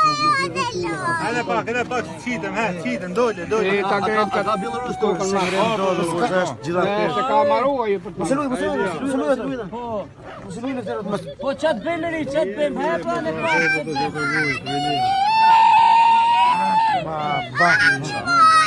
Hajde pak, qitëm, dole. Ka Bielarus kokën me Gjitha se ka marrua ju për të. Mos luaj. Po çat bëleri, çat bëm, ha po ne po. Ma ba.